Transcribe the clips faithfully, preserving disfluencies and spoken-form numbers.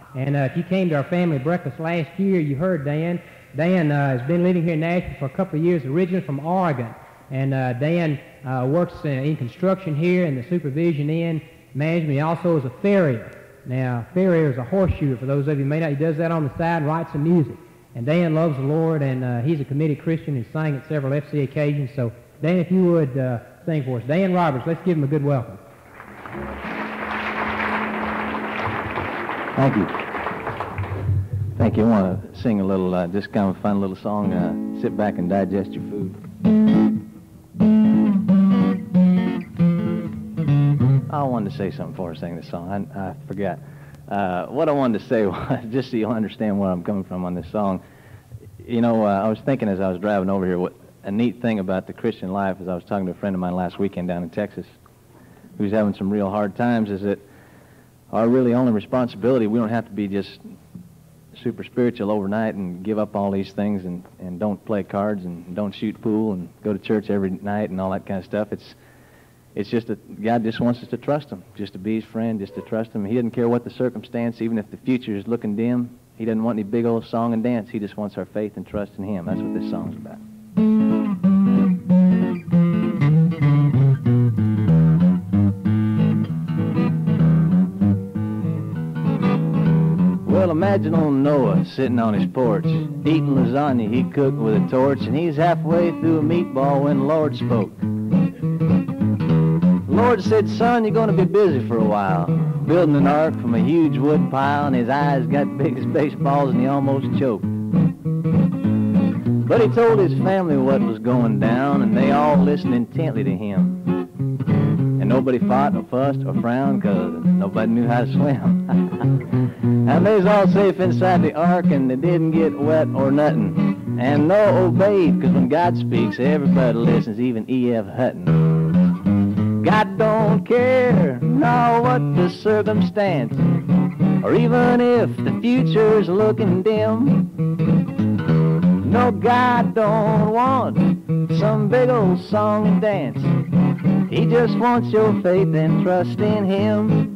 And uh, if you came to our family breakfast last year, you heard Dan. Dan uh, has been living here in Nashville for a couple of years, originally from Oregon. And uh, Dan uh, works uh, in construction here in the supervision in management. He also is a farrier. Now, farrier is a horseshoer, for those of you who may not. He does that on the side and writes some music. And Dan loves the Lord, and uh, he's a committed Christian. He's sang at several F C occasions. So, Dan, if you would uh, sing for us. Dan Roberts, let's give him a good welcome. Thank you. Thank you. I want to sing a little, uh, just kind of a fun little song. Uh, sit back and digest your food. I wanted to say something before I sang this song. I, I forgot. Uh, what I wanted to say was, just so you'll understand where I'm coming from on this song, you know, uh, I was thinking as I was driving over here, what a neat thing about the Christian life, as I was talking to a friend of mine last weekend down in Texas, who's having some real hard times, is that our really only responsibility, we don't have to be just super spiritual overnight and give up all these things and, and don't play cards and don't shoot pool and go to church every night and all that kind of stuff. It's it's just that God just wants us to trust Him, just to be His friend, just to trust Him. He doesn't care what the circumstance, even if the future is looking dim. He doesn't want any big old song and dance. He just wants our faith and trust in Him. That's what this song's about. Well, imagine old Noah sitting on his porch, eating lasagna he cooked with a torch, and he's halfway through a meatball when the Lord spoke. The Lord said, son, you're going to be busy for a while, building an ark from a huge wood pile, and his eyes got big as baseballs and he almost choked. But he told his family what was going down, and they all listened intently to him. And nobody fought or fussed or frowned, because nobody knew how to swim. And they was all safe inside the ark, and they didn't get wet or nothing. And Noah obeyed, because when God speaks, everybody listens, even E F Hutton. God don't care now what the circumstance, or even if the future's looking dim. No, God don't want some big old song and dance. He just wants your faith and trust in Him.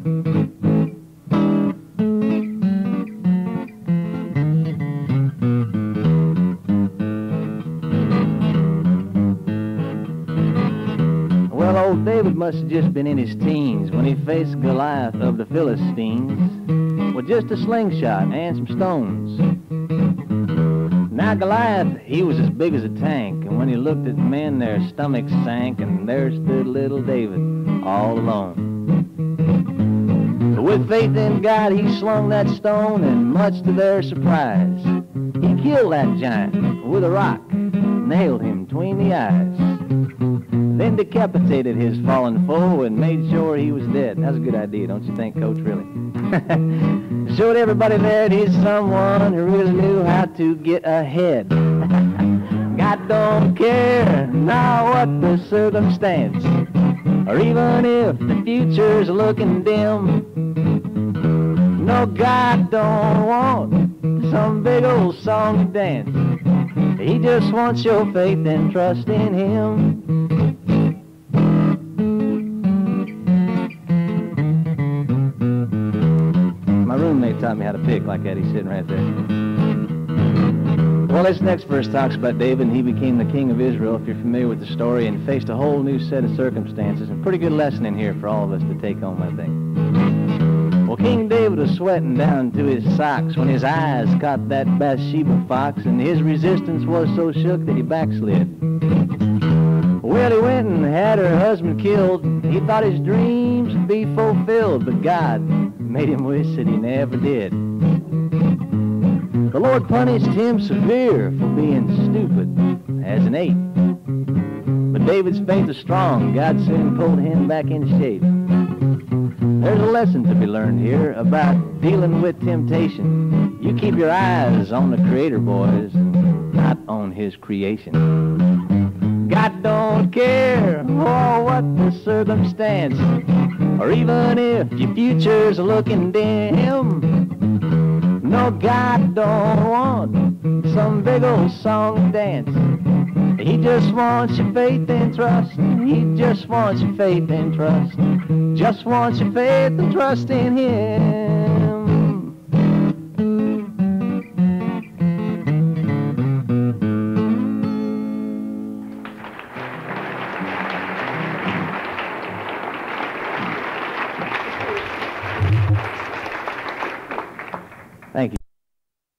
Well, old David must have just been in his teens when he faced Goliath of the Philistines with just a slingshot and some stones. Now Goliath, he was as big as a tank, and when he looked at men, their stomachs sank, and there stood little David all alone. But with faith in God, he slung that stone, and much to their surprise, he killed that giant with a rock, nailed him between the eyes, then decapitated his fallen foe and made sure he was dead. That's a good idea, don't you think, Coach, really? Showed everybody there he's someone who really knew how to get ahead. God don't care now what the circumstance, or even if the future's looking dim. No, God don't want some big old song and dance. He just wants your faith and trust in Him. My roommate taught me how to pick like that. He's sitting right there. Well, this next verse talks about David, and he became the king of Israel, if you're familiar with the story, and faced a whole new set of circumstances. And pretty good lesson in here for all of us to take home, I think. Well, King David was sweating down to his socks when his eyes caught that Bathsheba fox, and his resistance was so shook that he backslid. Well, he went and had her husband killed. He thought his dreams would be fulfilled, but God made him wish that he never did. The Lord punished him severe for being stupid as an ape. But David's faith was strong. God soon pulled him back into shape. There's a lesson to be learned here about dealing with temptation. You keep your eyes on the Creator, boys, not on His creation. God don't care oh, what the circumstance, or even if your future's looking dim. No, God don't want some big old song and dance. He just wants your faith and trust. He just wants your faith and trust. Just wants your faith and trust in Him.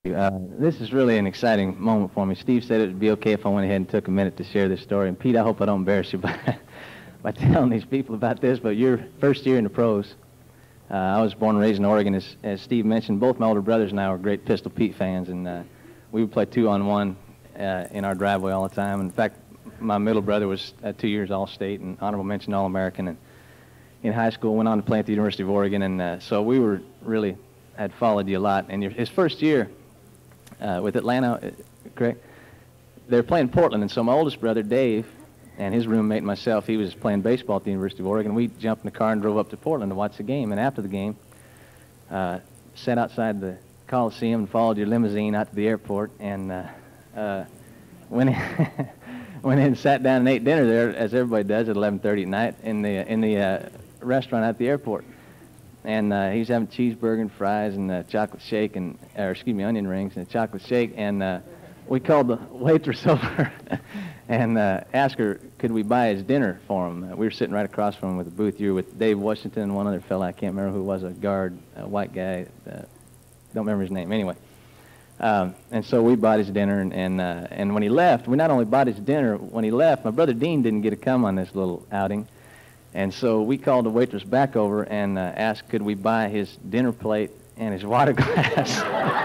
Uh, this is really an exciting moment for me. Steve said it would be okay if I went ahead and took a minute to share this story. And Pete, I hope I don't embarrass you by, by telling these people about this, but your first year in the pros, uh, I was born and raised in Oregon. As, as Steve mentioned, both my older brothers and I were great Pistol Pete fans, and uh, we would play two-on-one uh, in our driveway all the time. In fact, my middle brother was uh, two years All-State and honorable mention All-American, and in high school went on to play at the University of Oregon, and uh, so we were really had followed you a lot. And your, his first year uh, with Atlanta, uh, correct? They're playing Portland, and so my oldest brother Dave and his roommate and myself, he was playing baseball at the University of Oregon. We jumped in the car and drove up to Portland to watch the game. And after the game, uh, sat outside the Coliseum and followed your limousine out to the airport, and uh, uh, went in, went in and sat down and ate dinner there, as everybody does at eleven thirty at night in the in the uh, restaurant at the airport. And uh, he was having cheeseburger and fries and uh, chocolate shake, and or excuse me, onion rings and a chocolate shake. And uh, we called the waitress over and uh, asked her, could we buy his dinner for him? Uh, we were sitting right across from him with the booth. You were with Dave Washington and one other fella. I can't remember who it was, a guard, a white guy. Uh, don't remember his name. Anyway, um, and so we bought his dinner. And and, uh, and when he left, we not only bought his dinner. When he left, my brother Dean didn't get to come on this little outing. And so we called the waitress back over and uh, asked, could we buy his dinner plate and his water glass?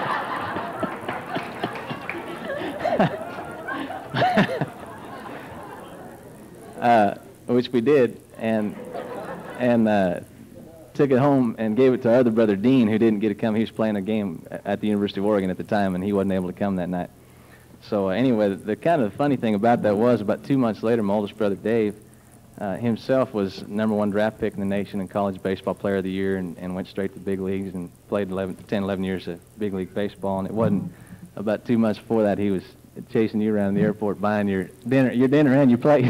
uh, which we did, and and uh, took it home and gave it to our other brother Dean, who didn't get to come. He was playing a game at the University of Oregon at the time, and he wasn't able to come that night. So uh, anyway, the, the kind of funny thing about that was, about two months later, my oldest brother Dave, Uh, himself was number one draft pick in the nation and college baseball player of the year, and, and went straight to the big leagues and played eleven, ten, eleven years of big league baseball. And it wasn't about two months before that he was chasing you around the airport buying your dinner, your dinner and your plate.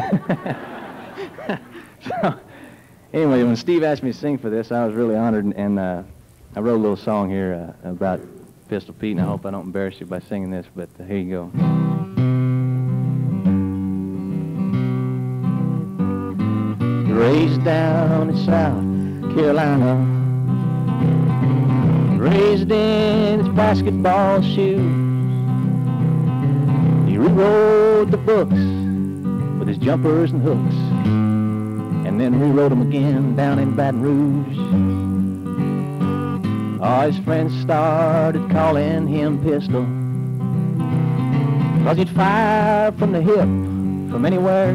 So anyway, when Steve asked me to sing for this, I was really honored, and, and uh, I wrote a little song here uh, about Pistol Pete, and I hope I don't embarrass you by singing this, but uh, here you go. Raised down in South Carolina, raised in his basketball shoes. He rewrote the books with his jumpers and hooks, and then rewrote them again down in Baton Rouge. All his friends started calling him Pistol, 'cause he'd fire from the hip, from anywhere.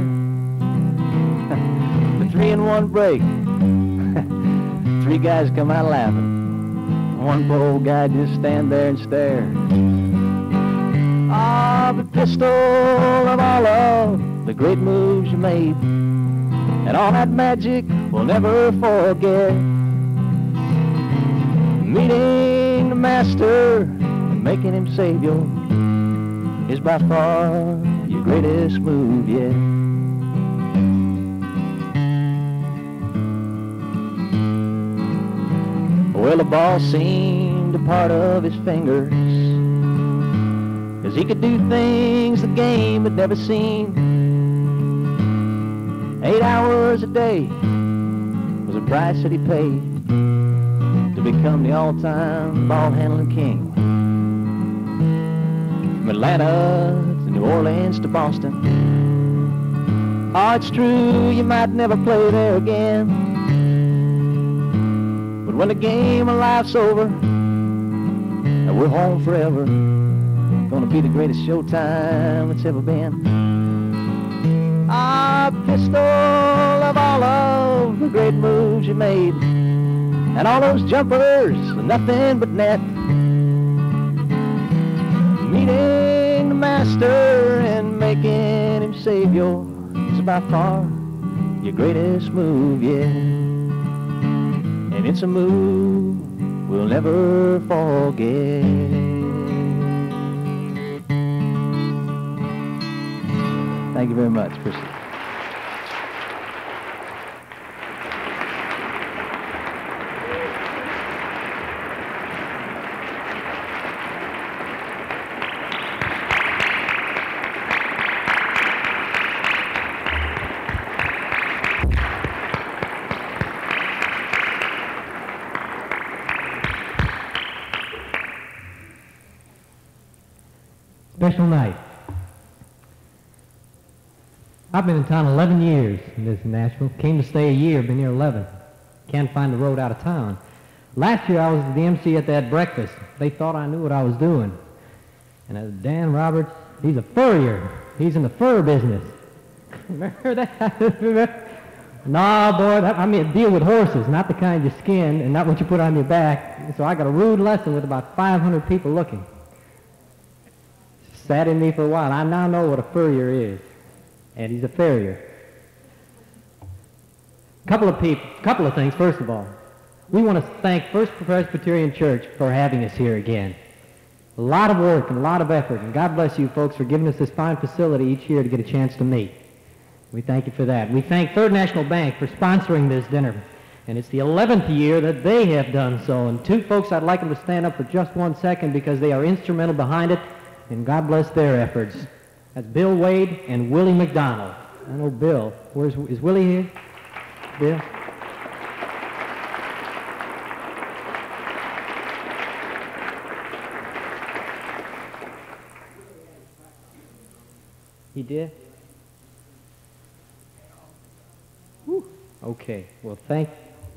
Three in one break. Three guys come out laughing. One poor old guy just stand there and stare. Ah, but Pistol, of all of the great moves you made, and all that magic we'll never forget. Meeting the master and making him Savior is by far your greatest move yet. Well, the ball seemed a part of his fingers, 'cause he could do things the game had never seen. Eight hours a day was the price that he paid to become the all-time ball-handling king. From Atlanta to New Orleans to Boston, oh, it's true, you might never play there again. When the game of life's over and we're home forever, gonna be the greatest showtime it's ever been. Ah, Pistol, of all of the great moves you made, and all those jumpers, nothing but net. Meeting the master and making him Savior is by far your greatest move yet. And it's a move we'll never forget. Thank you very much. Appreciate it. special night. I've been in town eleven years in this Nashville. Came to stay a year, been here eleven. Can't find the road out of town. Last year I was the M C at that breakfast. They thought I knew what I was doing. And as Dan Roberts, he's a furrier. He's in the fur business. Remember that? Nah, boy, that, I mean, deal with horses, not the kind you skin and not what you put on your back. So I got a rude lesson with about five hundred people looking. Sat in me for a while. I now know what a furrier is. And he's a farrier. Couple of people, couple of things. First of all, we want to thank First Presbyterian Church for having us here again. A lot of work and a lot of effort, and God bless you folks for giving us this fine facility each year to get a chance to meet. We thank you for that. We thank Third National Bank for sponsoring this dinner, and it's the eleventh year that they have done so. And two folks, I'd like them to stand up for just one second because they are instrumental behind it, and God bless their efforts. That's Bill Wade and Willie McDonald. I know Bill. Where's, is Willie here? Bill? He did? Whew. Okay. Well, thank,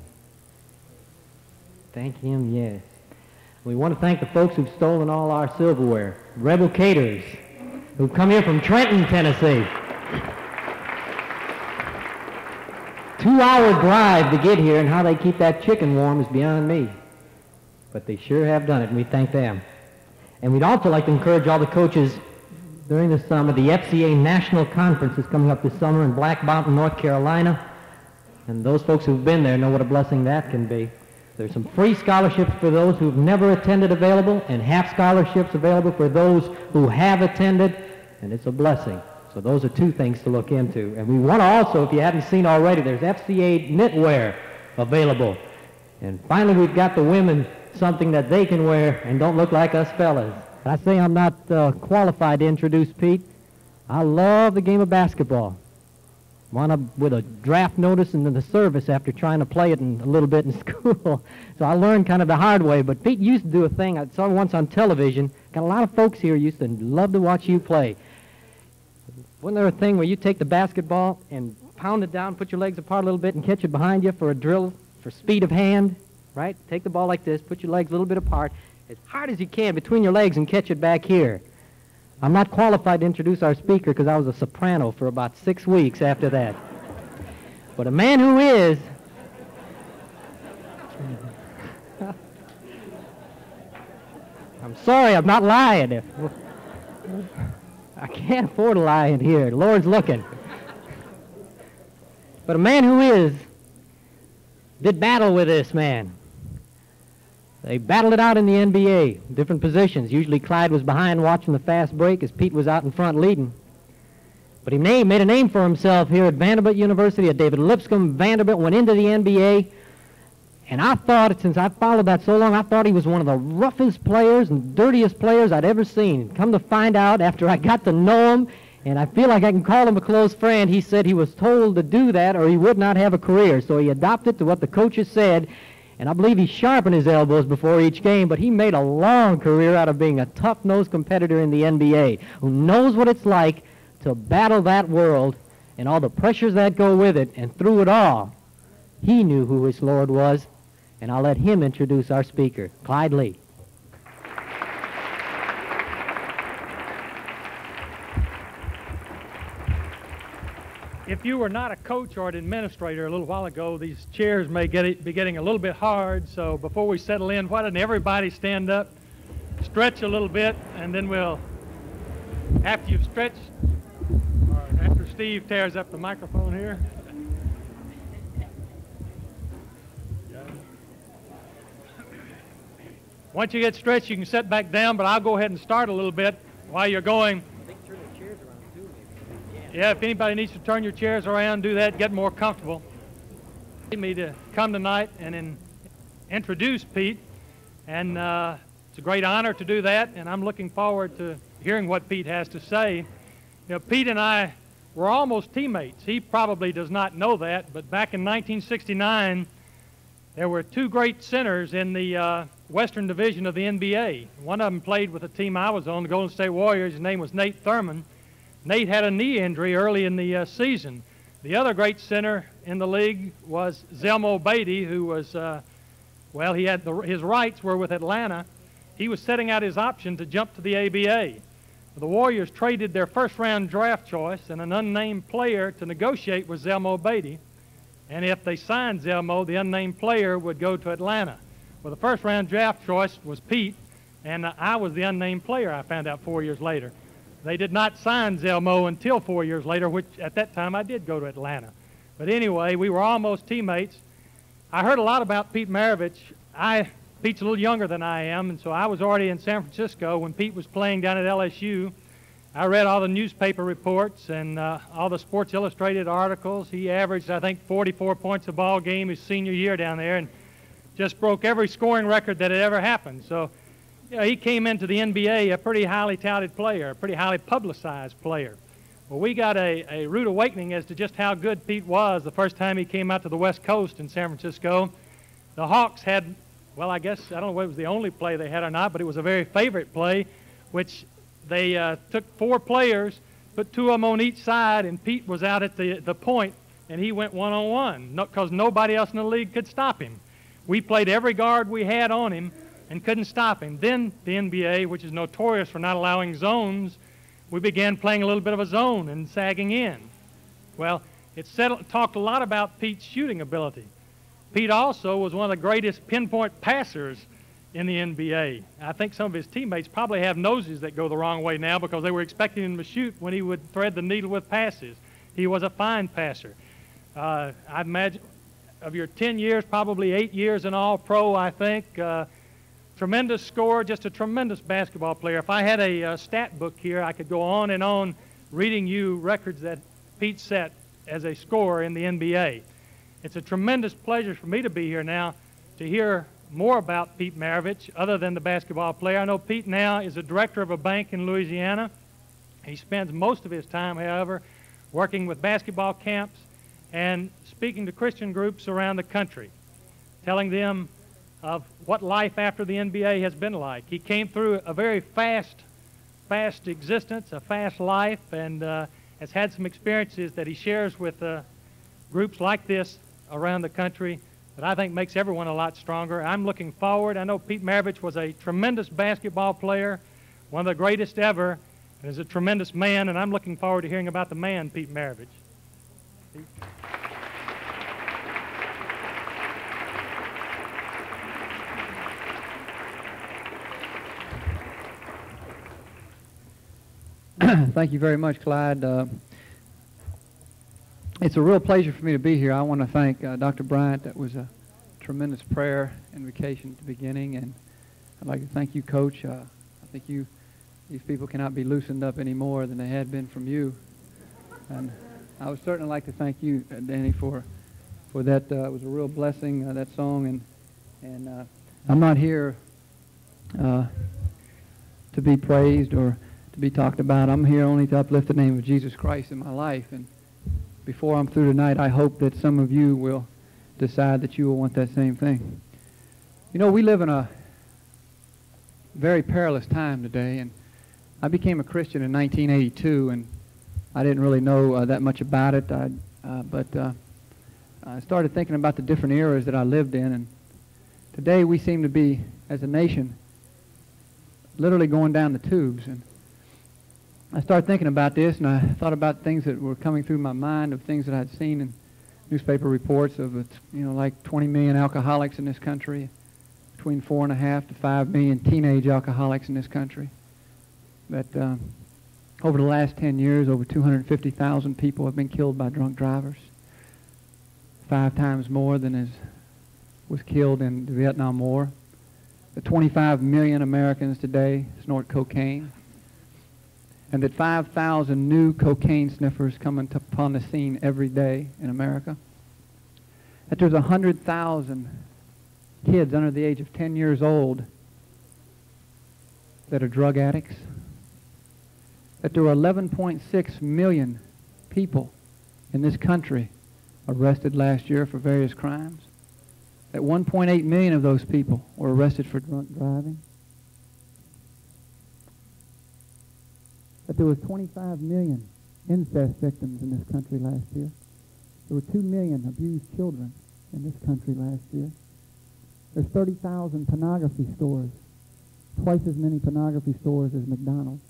thank him, yes. We want to thank the folks who've stolen all our silverware. Rebel Caterers, who've come here from Trenton, Tennessee. Two-hour drive to get here, and how they keep that chicken warm is beyond me. But they sure have done it, and we thank them. And we'd also like to encourage all the coaches during the summer. The F C A National Conference is coming up this summer in Black Mountain, North Carolina. And those folks who've been there know what a blessing that can be. There's some free scholarships for those who've never attended available, and half scholarships available for those who have attended, and it's a blessing. So those are two things to look into. And we want to also, if you haven't seen already, there's F C A knitwear available. And finally, we've got the women something that they can wear and don't look like us fellas. I say I'm not uh, qualified to introduce Pete. I love the game of basketball. Wound up with a draft notice in the service after trying to play it in, a little bit in school. So I learned kind of the hard way. But Pete used to do a thing I saw once on television. Got a lot of folks here used to love to watch you play. Wasn't there a thing where you take the basketball and pound it down, put your legs apart a little bit, and catch it behind you for a drill, for speed of hand, right? Take the ball like this, put your legs a little bit apart, as hard as you can between your legs, and catch it back here. I'm not qualified to introduce our speaker because I was a soprano for about six weeks after that. But a man who is, I'm sorry, I'm not lying. If, I can't afford to lie in here. The Lord's looking. But a man who is did battle with this man. They battled it out in the N B A, different positions. Usually Clyde was behind watching the fast break as Pete was out in front leading. But he made, made a name for himself here at Vanderbilt University, at David Lipscomb. Vanderbilt went into the N B A. And I thought, since I followed that so long, I thought he was one of the roughest players and dirtiest players I'd ever seen. Come to find out, after I got to know him, and I feel like I can call him a close friend, he said he was told to do that or he would not have a career. So he adopted to what the coaches said, and I believe he sharpened his elbows before each game, but he made a long career out of being a tough-nosed competitor in the N B A who knows what it's like to battle that world and all the pressures that go with it, and through it all, he knew who his Lord was. And I'll let him introduce our speaker, Clyde Lee. If you were not a coach or an administrator a little while ago, these chairs may get it, be getting a little bit hard. So before we settle in, why doesn't everybody stand up, stretch a little bit, and then we'll, after you've stretched, or after Steve tears up the microphone here. Once you get stretched, you can sit back down, but I'll go ahead and start a little bit while you're going. Yeah, if anybody needs to turn your chairs around, do that, get more comfortable. Me to come tonight and in, introduce Pete, and uh, it's a great honor to do that, and I'm looking forward to hearing what Pete has to say. You know, Pete and I were almost teammates. He probably does not know that, but back in nineteen sixty-nine, there were two great centers in the uh, Western Division of the N B A. One of them played with the team I was on, the Golden State Warriors. His name was Nate Thurman. Nate had a knee injury early in the uh, season. The other great center in the league was Zelmo Beatty, who was, uh, well, he had the, his rights were with Atlanta. He was setting out his option to jump to the A B A. The Warriors traded their first-round draft choice and an unnamed player to negotiate with Zelmo Beatty. And if they signed Zelmo, the unnamed player would go to Atlanta. Well, the first-round draft choice was Pete, and uh, I was the unnamed player, I found out four years later. They did not sign Zelmo until four years later, which at that time I did go to Atlanta. But anyway, we were almost teammates. I heard a lot about Pete Maravich. I, Pete's a little younger than I am, and so I was already in San Francisco when Pete was playing down at L S U. I read all the newspaper reports and uh, all the Sports Illustrated articles. He averaged, I think, forty-four points a ball game his senior year down there and just broke every scoring record that had ever happened. So, you know, he came into the N B A a pretty highly touted player, a pretty highly publicized player. Well, we got a, a rude awakening as to just how good Pete was the first time he came out to the West Coast in San Francisco. The Hawks had, well, I guess, I don't know whether it was the only play they had or not, but it was a very favorite play, which they uh, took four players, put two of them on each side, and Pete was out at the, the point, and he went one-on-one because nobody else in the league could stop him. We played every guard we had on him and couldn't stop him. Then the N B A, which is notorious for not allowing zones, we began playing a little bit of a zone and sagging in. Well, it settled, talked a lot about Pete's shooting ability. Pete also was one of the greatest pinpoint passers in the N B A. I think some of his teammates probably have noses that go the wrong way now because they were expecting him to shoot when he would thread the needle with passes. He was a fine passer. Uh, I imagine of your ten years, probably eight years in all pro, I think. Uh, tremendous scorer, just a tremendous basketball player. If I had a uh, stat book here, I could go on and on reading you records that Pete set as a scorer in the N B A. It's a tremendous pleasure for me to be here now to hear more about Pete Maravich other than the basketball player. I know Pete now is a director of a bank in Louisiana. He spends most of his time, however, working with basketball camps and speaking to Christian groups around the country, telling them of what life after the N B A has been like. He came through a very fast, fast existence, a fast life, and uh, has had some experiences that he shares with uh, groups like this around the country that I think makes everyone a lot stronger. I'm looking forward. I know Pete Maravich was a tremendous basketball player, one of the greatest ever, and is a tremendous man, and I'm looking forward to hearing about the man, Pete Maravich. Pete? Thank you very much, Clyde. Uh, it's a real pleasure for me to be here. I want to thank uh, Doctor Bryant. That was a tremendous prayer invocation at the beginning, and I'd like to thank you, Coach. Uh, I think you, these people cannot be loosened up any more than they had been from you. And I would certainly like to thank you, uh, Danny, for for that. Uh, it was a real blessing, uh, that song, and and uh, I'm not here uh, to be praised or to be talked about. I'm here only to uplift the name of Jesus Christ in my life. And before I'm through tonight, I hope that some of you will decide that you will want that same thing. You know, we live in a very perilous time today, and I became a Christian in nineteen eighty-two, and I didn't really know uh, that much about it, I, uh, but uh, I started thinking about the different eras that I lived in, and today we seem to be, as a nation, literally going down the tubes. And I started thinking about this, and I thought about things that were coming through my mind, of things that I'd seen in newspaper reports of, you know, like twenty million alcoholics in this country, between four and a half to five million teenage alcoholics in this country. That uh, over the last ten years, over two hundred fifty thousand people have been killed by drunk drivers, five times more than is, was killed in the Vietnam War. That twenty-five million Americans today snort cocaine, and that five thousand new cocaine sniffers come upon the scene every day in America. That there's one hundred thousand kids under the age of ten years old that are drug addicts. That there were eleven point six million people in this country arrested last year for various crimes. that one point eight million of those people were arrested for drunk driving, that there were twenty-five million incest victims in this country last year. There were two million abused children in this country last year. There's thirty thousand pornography stores, twice as many pornography stores as McDonald's.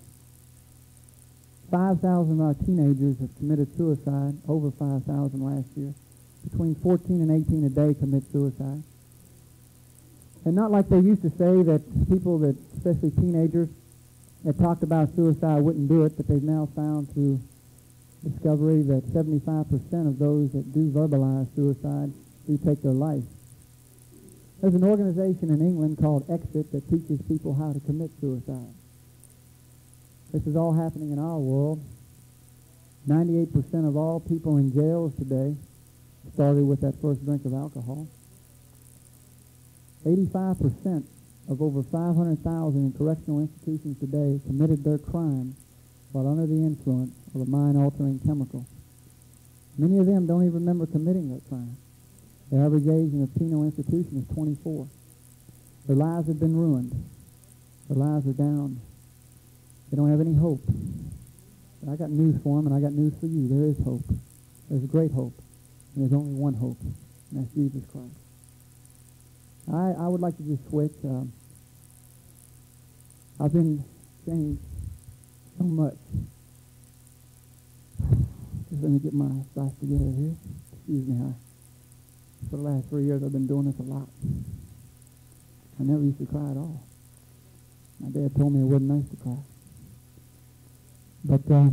five thousand of our teenagers have committed suicide, over five thousand last year. Between fourteen and eighteen a day commit suicide. And not like they used to say that people that, especially teenagers, that talked about suicide wouldn't do it, but they've now found through discovery that seventy-five percent of those that do verbalize suicide do take their life. There's an organization in England called Exit that teaches people how to commit suicide. This is all happening in our world. ninety-eight percent of all people in jails today started with that first drink of alcohol. eighty-five percent of over five hundred thousand in correctional institutions today committed their crime while under the influence of a mind-altering chemical. Many of them don't even remember committing their crime. The average age in a penal institution is twenty-four. Their lives have been ruined. Their lives are down. They don't have any hope. But I got news for them, and I got news for you. There is hope. There's great hope. And there's only one hope, and that's Jesus Christ. I, I would like to just switch. Um, I've been changed so much. Just let me get my thoughts together here. Excuse me. I, for the last three years, I've been doing this a lot. I never used to cry at all. My dad told me it wasn't nice to cry. But uh,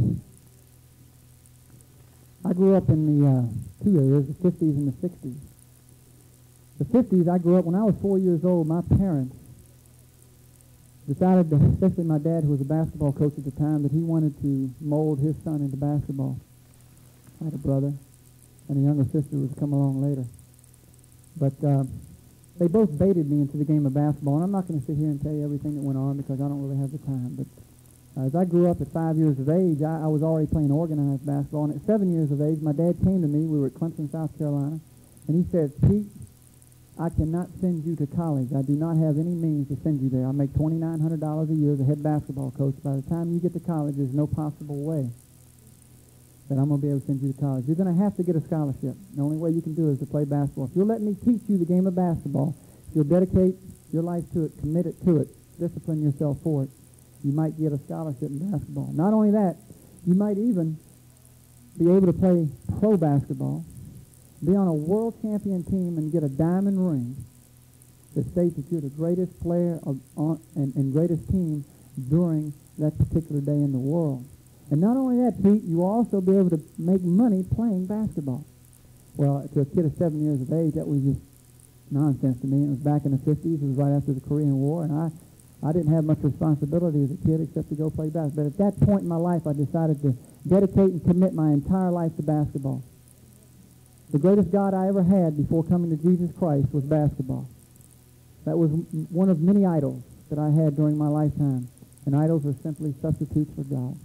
I grew up in the uh, two areas, the fifties and the sixties. The fifties, I grew up, when I was four years old, my parents decided, that, especially my dad, who was a basketball coach at the time, that he wanted to mold his son into basketball. I had a brother, and a younger sister who was come along later. But uh, they both baited me into the game of basketball, and I'm not going to sit here and tell you everything that went on because I don't really have the time. But uh, as I grew up at five years of age, I, I was already playing organized basketball, and at seven years of age, my dad came to me. We were at Clemson, South Carolina, and he said, "Pete, I cannot send you to college. I do not have any means to send you there. I make twenty-nine hundred dollars a year as a head basketball coach. By the time you get to college, there's no possible way that I'm going to be able to send you to college. You're going to have to get a scholarship. The only way you can do it is to play basketball. If you'll let me teach you the game of basketball, if you'll dedicate your life to it, commit it to it, discipline yourself for it, you might get a scholarship in basketball. Not only that, you might even be able to play pro basketball, be on a world champion team and get a diamond ring that states that you're the greatest player of, on, and, and greatest team during that particular day in the world. And not only that, Pete, you will also be able to make money playing basketball. Well, to a kid of seven years of age, that was just nonsense to me. It was back in the fifties. It was right after the Korean War, and I, I didn't have much responsibility as a kid except to go play basketball. But at that point in my life, I decided to dedicate and commit my entire life to basketball. The greatest God I ever had before coming to Jesus Christ was basketball. That was one of many idols that I had during my lifetime, and idols are simply substitutes for God.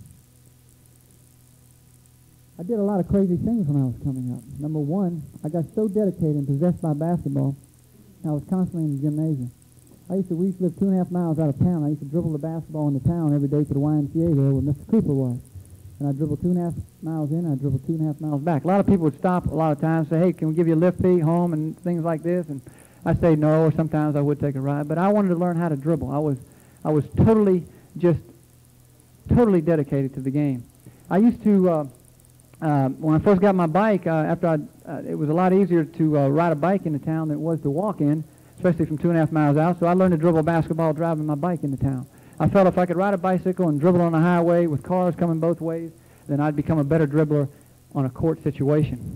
I did a lot of crazy things when I was coming up. Number one, I got so dedicated and possessed by basketball, I was constantly in the gymnasium. I used to, we used to live two and a half miles out of town. I used to dribble the basketball in the town every day to the Y M C A there where Mister Cooper was. And I dribbled two and a half miles in, and I dribbled two and a half miles back. A lot of people would stop a lot of times and say, "Hey, can we give you a lift fee home?" and things like this. And I'd say no, or sometimes I would take a ride. But I wanted to learn how to dribble. I was, I was totally, just totally dedicated to the game. I used to, uh, uh, when I first got my bike, uh, after I, uh, it was a lot easier to uh, ride a bike into town than it was to walk in, especially from two and a half miles out. So I learned to dribble basketball driving my bike into town. I felt if I could ride a bicycle and dribble on the highway with cars coming both ways, then I'd become a better dribbler on a court situation.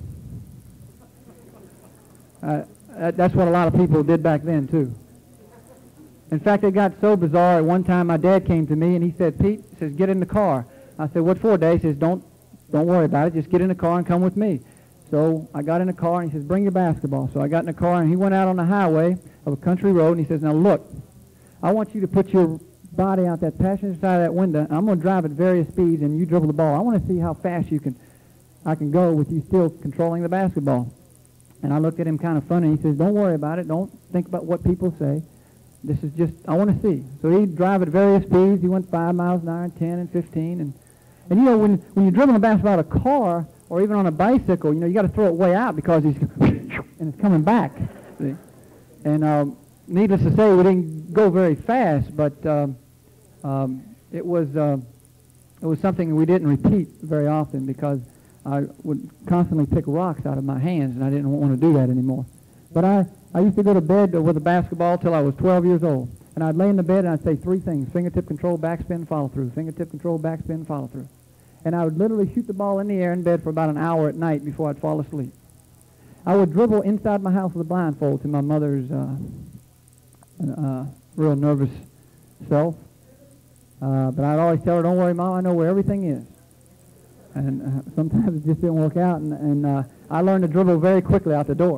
Uh, that's what a lot of people did back then, too. In fact, it got so bizarre. At one time, my dad came to me, and he said, "Pete," he says, "get in the car." I said, "What for, Dad?" He says, don't, don't worry about it. Just get in the car and come with me. So I got in the car, and he says, "Bring your basketball." So I got in the car, and he went out on the highway of a country road, and he says, "Now, look, I want you to put your body out that passenger side of that window, and I'm going to drive at various speeds, and you dribble the ball. I want to see how fast you can, I can go with you still controlling the basketball." And I looked at him kind of funny. He says, don't worry about it. Don't think about what people say. This is just, I want to see. So he'd drive at various speeds. He went five miles an hour, and ten, and fifteen. And, and you know, when, when you're dribbling a basketball at a car or even on a bicycle, you know, you got to throw it way out because he's, and it's coming back. See? And um, needless to say, we didn't go very fast, but um, um, it was uh, it was something we didn't repeat very often because I would constantly pick rocks out of my hands, and I didn't want to do that anymore. But I, I used to go to bed with a basketball till I was twelve years old, and I'd lay in the bed and I'd say three things: fingertip control, backspin, follow through. Fingertip control, backspin, follow through. And I would literally shoot the ball in the air in bed for about an hour at night before I'd fall asleep. I would dribble inside my house with a blindfold to my mother's uh, uh, real nervous self. Uh, but I'd always tell her, don't worry, Mom, I know where everything is. And uh, sometimes it just didn't work out, and, and uh, I learned to dribble very quickly out the door.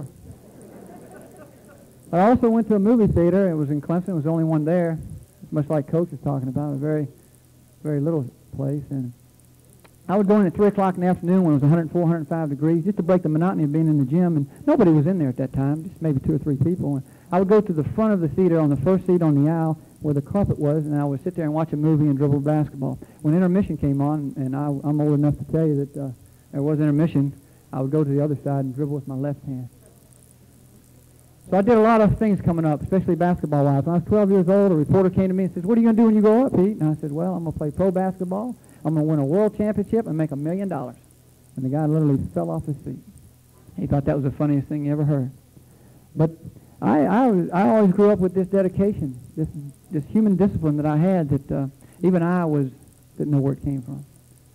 I also went to a movie theater. It was in Clemson. It was the only one there, much like Coach was talking about, a very, very little place. And I would go in at three o'clock in the afternoon when it was one hundred four, one hundred five degrees, just to break the monotony of being in the gym. And nobody was in there at that time, just maybe two or three people. And I would go to the front of the theater on the first seat on the aisle where the carpet was, and I would sit there and watch a movie and dribble basketball. When intermission came on, and I, I'm old enough to tell you that uh, there was intermission, I would go to the other side and dribble with my left hand. So I did a lot of things coming up, especially basketball-wise. When I was twelve years old, a reporter came to me and says, what are you going to do when you grow up, Pete? And I said, well, I'm going to play pro basketball. I'm going to win a world championship and make a million dollars. And the guy literally fell off his seat. He thought that was the funniest thing he ever heard. But I, I, was, I always grew up with this dedication, this, this human discipline that I had that uh, even I was didn't know where it came from.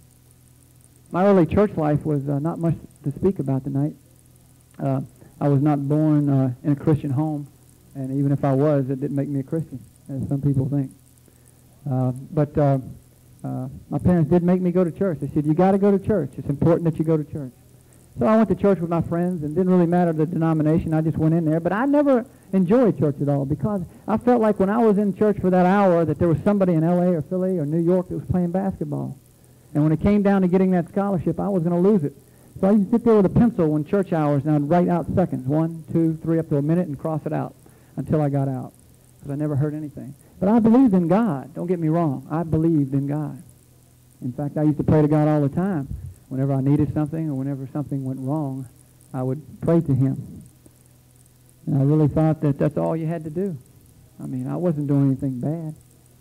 My early church life was uh, not much to speak about tonight. Uh, I was not born uh, in a Christian home, and even if I was, it didn't make me a Christian, as some people think. Uh, but uh, uh, my parents did make me go to church. They said, you got to go to church. It's important that you go to church. So I went to church with my friends, and it didn't really matter the denomination. I just went in there. But I never enjoyed church at all because I felt like when I was in church for that hour that there was somebody in L A or Philly or New York that was playing basketball. And when it came down to getting that scholarship, I was going to lose it. So I used to sit there with a pencil when church hours, and I'd write out seconds, one, two, three, up to a minute, and cross it out until I got out because I never heard anything. But I believed in God. Don't get me wrong. I believed in God. In fact, I used to pray to God all the time. Whenever I needed something or whenever something went wrong, I would pray to him. And I really thought that that's all you had to do. I mean, I wasn't doing anything bad.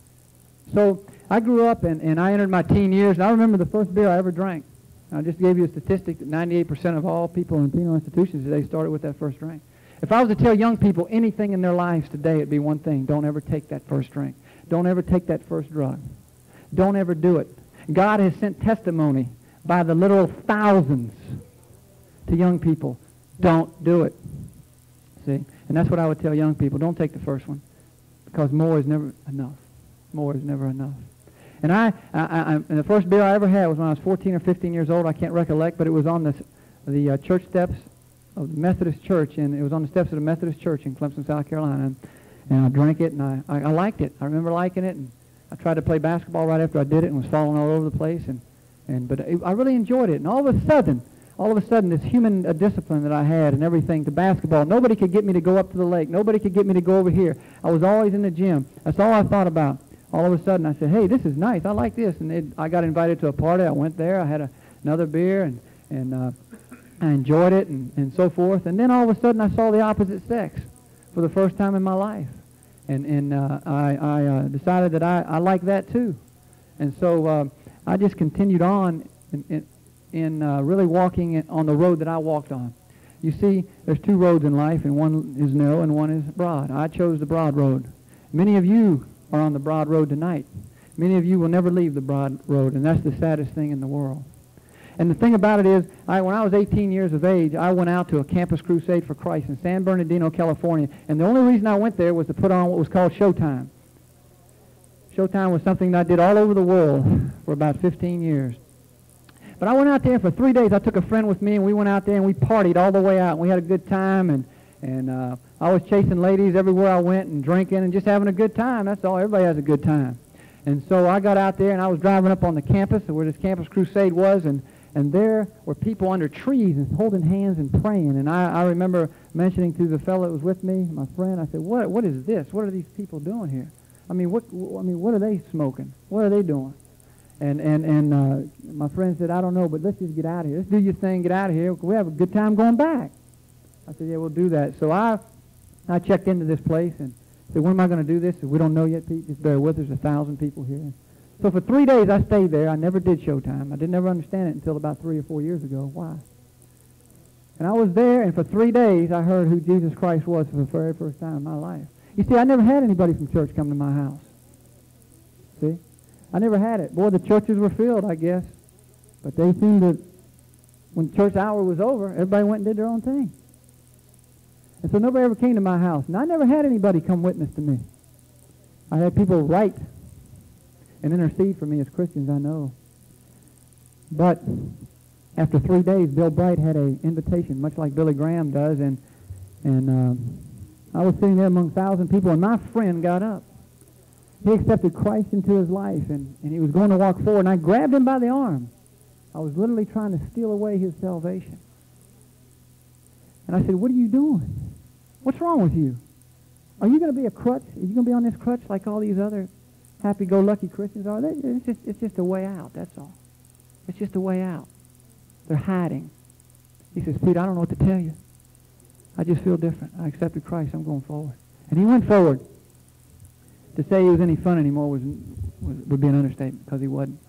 So I grew up and, and I entered my teen years, and I remember the first beer I ever drank. I just gave you a statistic that ninety-eight percent of all people in penal institutions today started with that first drink. If I was to tell young people anything in their lives today, it'd be one thing. Don't ever take that first drink. Don't ever take that first drug. Don't ever do it. God has sent testimony by the literal thousands to young people. Don't do it. See? And that's what I would tell young people. Don't take the first one because more is never enough. More is never enough. And I, I, I and the first beer I ever had was when I was fourteen or fifteen years old. I can't recollect, but it was on the, the uh, church steps of the Methodist Church, and it was on the steps of the Methodist Church in Clemson, South Carolina. And, and I drank it, and I, I, I liked it. I remember liking it, and I tried to play basketball right after I did it and was falling all over the place. And, and But it, I really enjoyed it. And all of a sudden, all of a sudden, this human uh, discipline that I had and everything to basketball, nobody could get me to go up to the lake. Nobody could get me to go over here. I was always in the gym. That's all I thought about. All of a sudden, I said, hey, this is nice. I like this. And it, I got invited to a party. I went there. I had a, another beer, and, and uh, I enjoyed it, and, and so forth. And then all of a sudden, I saw the opposite sex for the first time in my life. And, and uh, I, I uh, decided that I, I like that too. And so uh, I just continued on in, in, in uh, really walking on the road that I walked on. You see, there's two roads in life, and one is narrow and one is broad. I chose the broad road. Many of you are on the broad road tonight. Many of you will never leave the broad road, and that's the saddest thing in the world. And the thing about it is, I, when I was eighteen years of age, I went out to a campus crusade for Christ in San Bernardino, California, and the only reason I went there was to put on what was called Showtime. Showtime was something that I did all over the world for about fifteen years. But I went out there for three days. I took a friend with me, and we went out there, and we partied all the way out, and we had a good time, and And uh, I was chasing ladies everywhere I went and drinking and just having a good time. That's all. Everybody has a good time. And so I got out there, and I was driving up on the campus where this campus crusade was, and, And there were people under trees and holding hands and praying. And I, I remember mentioning to the fellow that was with me, my friend, I said, what, what is this? What are these people doing here? I mean, what, I mean, what are they smoking? What are they doing? And, and, and uh, my friend said, I don't know, but let's just get out of here. Let's do your thing, get out of here. We have a good time going back. I said, yeah, we'll do that. So I, I checked into this place and said, when am I going to do this? Said, we don't know yet, Pete. Just bear with us. There's a thousand people here. So for three days I stayed there. I never did Showtime. I didn't ever understand it until about three or four years ago. Why? And I was there, and for three days I heard who Jesus Christ was for the very first time in my life. You see, I never had anybody from church come to my house. See? I never had it. Boy, the churches were filled, I guess. But they seemed to, when church hour was over, everybody went and did their own thing. And so nobody ever came to my house. And I never had anybody come witness to me. I had people write and intercede for me as Christians, I know. But after three days, Bill Bright had an invitation, much like Billy Graham does, and and um, I was sitting there among a thousand people, and my friend got up. He accepted Christ into his life, and, and he was going to walk forward, and I grabbed him by the arm. I was literally trying to steal away his salvation. And I said, what are you doing? What's wrong with you? Are you going to be a crutch? Are you going to be on this crutch like all these other happy-go-lucky Christians are? It's just, it's just a way out, that's all. It's just a way out. They're hiding. He says, Pete, I don't know what to tell you. I just feel different. I accepted Christ. I'm going forward. And he went forward. To say he was any fun anymore was, was would be an understatement, because he wasn't.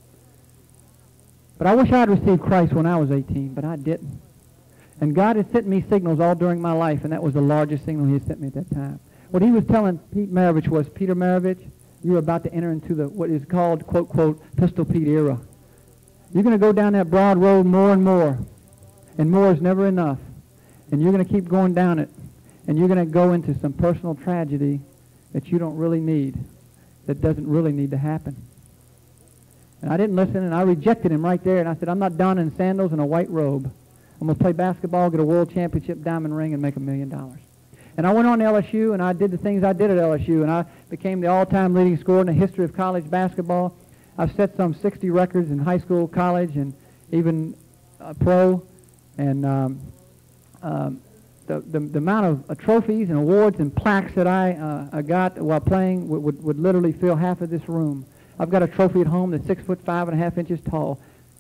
But I wish I had received Christ when I was eighteen, but I didn't. And God had sent me signals all during my life, and that was the largest signal he had sent me at that time. What he was telling Pete Maravich was, Peter Maravich, you're about to enter into the what is called, quote, quote, Pistol Pete era. You're going to go down that broad road more and more, and more is never enough. And you're going to keep going down it, and you're going to go into some personal tragedy that you don't really need, that doesn't really need to happen. And I didn't listen, and I rejected him right there, and I said, I'm not donning sandals and a white robe. I'm going to play basketball, get a world championship diamond ring, and make a million dollars. And I went on to L S U, and I did the things I did at L S U, and I became the all-time leading scorer in the history of college basketball. I've set some sixty records in high school, college, and even uh, pro. And um, um, the, the, the amount of uh, trophies and awards and plaques that I, uh, I got while playing would, would, would literally fill half of this room. I've got a trophy at home that's six foot five and a half inches tall.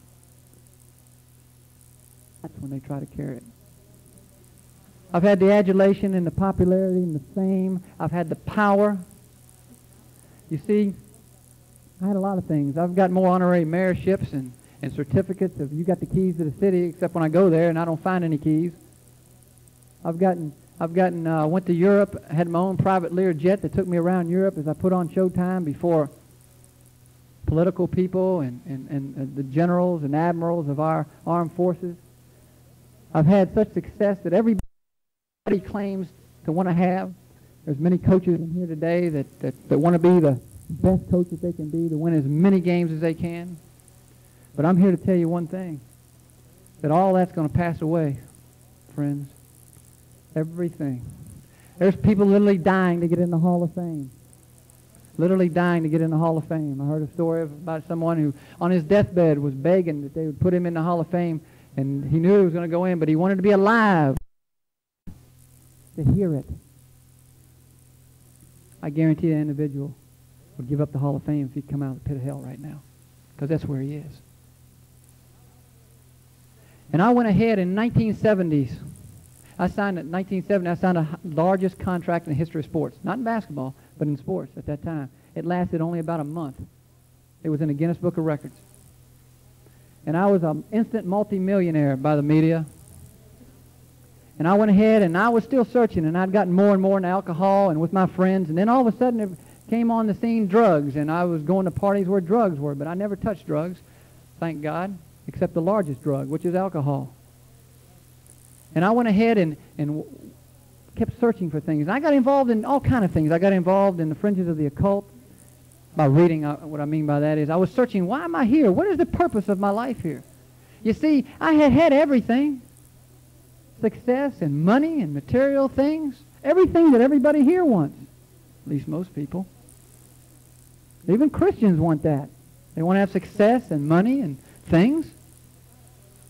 That's when they try to carry it. I've had the adulation and the popularity and the fame. I've had the power. You see, I had a lot of things. I've got more honorary mayorships and, and certificates of you got the keys to the city, except when I go there and I don't find any keys. I've gotten, I've gotten, uh, went to Europe, had my own private Lear jet that took me around Europe as I put on Showtime before political people and, and, and uh, the generals and admirals of our armed forces. I've had such success that everybody claims to want to have. There's many coaches in here today that, that, that want to be the best coach that they can be, to win as many games as they can. But I'm here to tell you one thing, that all that's going to pass away, friends. Everything. There's people literally dying to get in the Hall of Fame. Literally dying to get in the Hall of Fame. I heard a story about someone who, on his deathbed, was begging that they would put him in the Hall of Fame, and he knew he was going to go in, but he wanted to be alive to hear it. I guarantee that individual would give up the Hall of Fame if he'd come out of the pit of hell right now, because that's where he is. And I went ahead in nineteen seventies. I signed in nineteen seventy. I signed the largest contract in the history of sports, not in basketball, but in sports at that time. It lasted only about a month. It was in the Guinness Book of Records. And I was an instant multimillionaire by the media. And I went ahead, and I was still searching, and I'd gotten more and more into alcohol and with my friends. And then all of a sudden, it came on the scene drugs, and I was going to parties where drugs were, but I never touched drugs, thank God, except the largest drug, which is alcohol. And I went ahead and, and kept searching for things. And I got involved in all kinds of things. I got involved in the fringes of the occult. By reading, uh, what I mean by that is I was searching, why am I here? What is the purpose of my life here? You see, I had had everything. Success and money and material things. Everything that everybody here wants. At least most people. Even Christians want that. They want to have success and money and things.